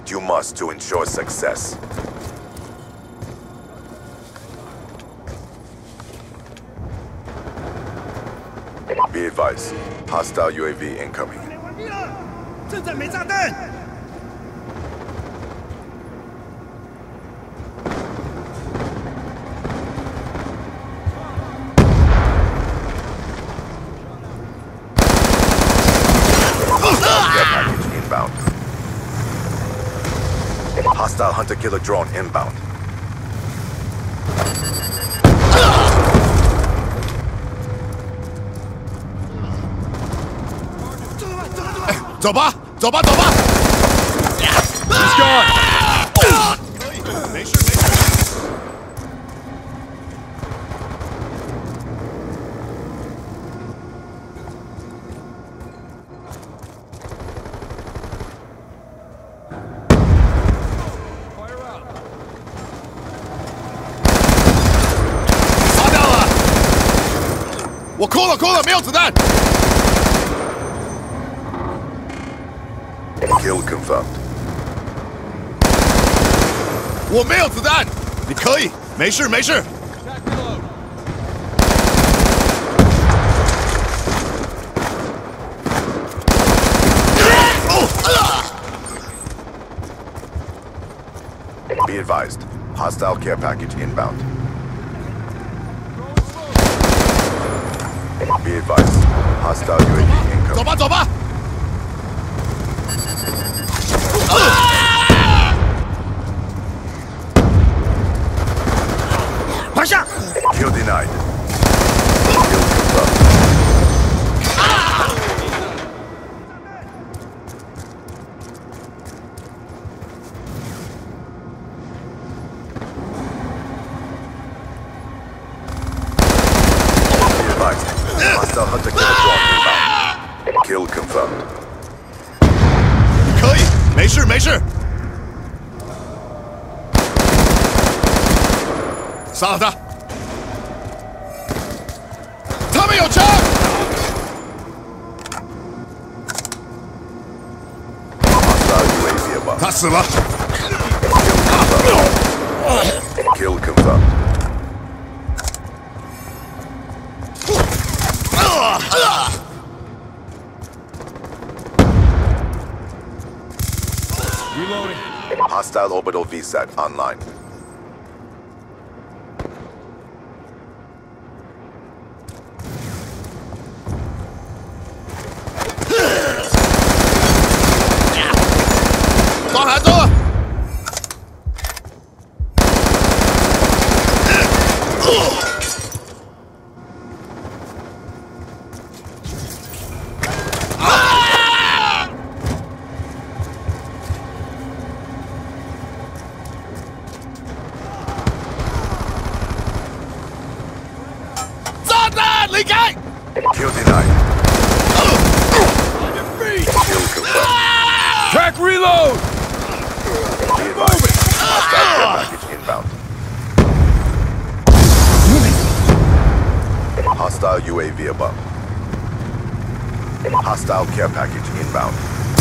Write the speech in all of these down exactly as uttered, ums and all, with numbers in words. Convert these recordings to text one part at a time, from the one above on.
what you must to ensure success. Be advised, hostile U A V incoming. 正在没炸弹。 Hostile hunter-killer drone inbound. 走吧，走吧，走吧。He's gone. 可以，没事没事。杀掉了！我扣了，扣了，没有子弹。 Kill confirmed. 我没有子弹，你可以，没事没事。 Be advised, hostile care package inbound. Be advised, hostile U A V incoming. 走吧，走吧。 拿下 Kill denied. Kill confirmed. Be advised, hostile hunter-killer drone inbound. Kill confirmed. 可以，没事没事。杀了他！他们有枪！他死了。 Kill confirmed. Reloading. Hostile orbital V SAT online. 装韩中了。炸弹，离开 Kill denied. Kill confirmed. ！Track reload. Be advised, hostile care package inbound. Hostile U A V above. Hostile care package inbound.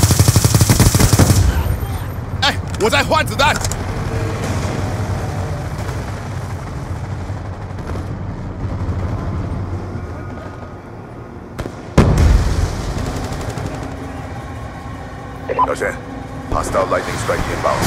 哎，我在换子弹。 小心 Hostile lightning strike inbound.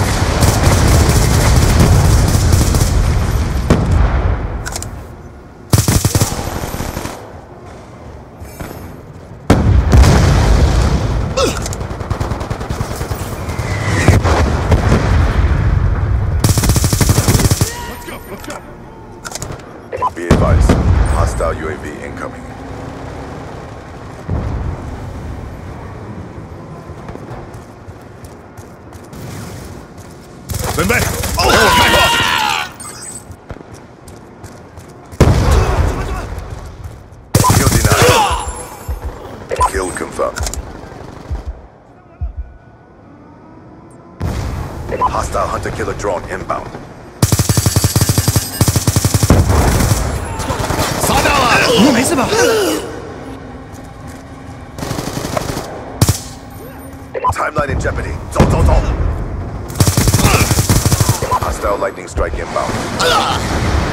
Let's go, let's go. Be advised, hostile U A V incoming. 准备，给我开火！ Kill denied. Kill confirmed. Hostile hunter-killer drone inbound. 杀掉了！ 你没事吧？ Timeline in jeopardy. 走走走 Hostile lightning strike inbound.